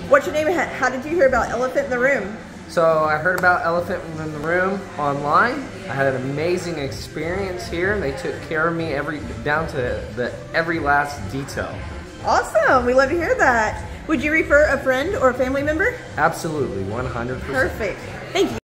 What's your name? How did you hear about Elephant in the Room? So I heard about Elephant in the Room online. I had an amazing experience here. They took care of me down to every last detail. Awesome, we love to hear that. Would you refer a friend or a family member? Absolutely, 100%. Perfect. Thank you.